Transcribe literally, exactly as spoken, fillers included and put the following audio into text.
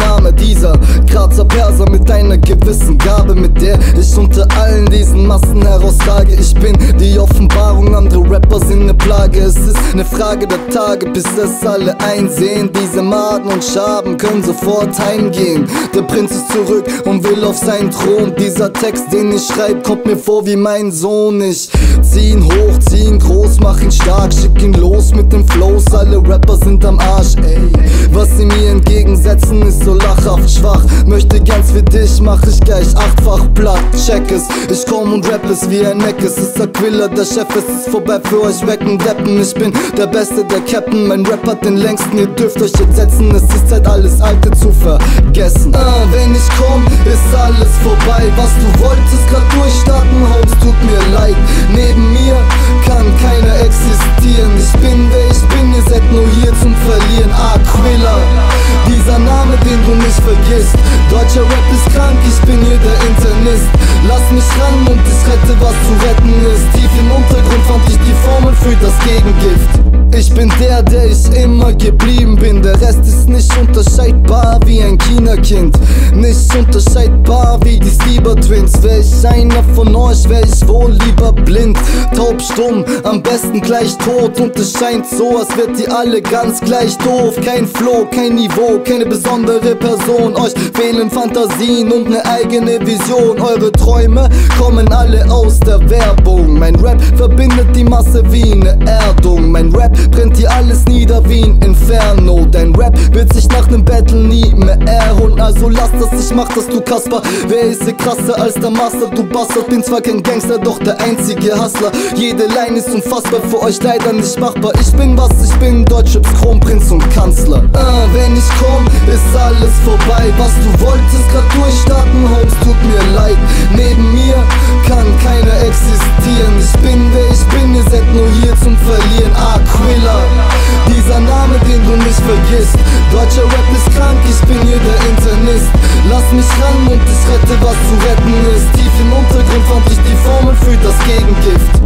Name dieser Grazer Perser mit einer gewissen Gabe, mit der ich unter allen diesen Massen herausrage. Ich bin die Offenbarung, andere Rapper sind ne Plage. Es ist ne Frage der Tage, bis es alle einsehen. Diese Maden und Schaben können sofort heimgehen. Der Prinz ist zurück und will auf seinen Thron. Dieser Text, den ich schreib, kommt mir vor wie mein Sohn. Ich zieh ihn hoch, zieh ihn groß, mach ihn stark, schick ihn los mit den Flows. Alle Rapper sind am Arsch, ey. Was sie mir entgegensetzen, ist so lachhaft schwach. Möchte ganz wie dich, mach ich gleich achtfach platt. Check es, ich komm und rap es wie ein Neck. Es ist Aquila, der Chef, es ist vorbei für euch wecken, deppen. Ich bin der Beste, der Captain, mein Rap hat den längsten. Ihr dürft euch jetzt setzen, es ist Zeit, alles Alte zu vergessen. Ah, wenn ich komm, ist alles vorbei. Was du wolltest, grad durchstarten, Holmes, tut mir leid. Neben mir kann keiner existieren. Ich bin wer ich bin, ihr seid nur hier zum Verlieren. Aquila, dieser Name, den du nicht vergisst. Deutscher Rap ist krank, ich bin hier der Internist. Lass mich ran und ich rette, was zu retten ist. Tief im Untergrund fand ich die Formel für das Gegengift. Ich bin der, der ich immer geblieben bin. Der Rest ist nicht unterscheidbar wie ein China-Kind. Nicht unterscheidbar wie die Stieber-Twins. Wär ich einer von euch, wär ich wohl lieber blind. Taub, stumm, am besten gleich tot. Und es scheint so, als wärt ihr alle ganz gleich doof. Kein Flow, kein Niveau, keine besondere Person. Euch fehlen Fantasien und ne eigene Vision. Eure Träume kommen alle aus der Werbung. Mein Rap verbindet die Masse wie ne Erdung. Mein Rap brennt hier alles nieder wie ein Inferno. Dein Rap wird sich nach nem Battle nie mehr erholen. Also lass das, ich mach das, du Kasper. Wer ist hier krasser als der Master? Du Bastard, bin zwar kein Gangster, doch der einzige Hustler. Jede Line ist unfassbar, für euch leider nicht machbar. Ich bin was ich bin, Deutschraps Kronprinz und Kanzler. Ah, wenn ich komm, ist alles vorbei. Was du wolltest, grad durchstarten, Holmes, tut mir leid. Neben mir kann keiner existieren. Ich bin wer ich bin, ihr seid nur hier zum Verlieren. Aquila, dieser Name, den du nicht vergisst. Deutscher Rap ist krank, ich bin hier der Internist. Lass mich ran und ich rette, was zu retten ist. Tief im Untergrund fand ich die Formel für das Gegengift.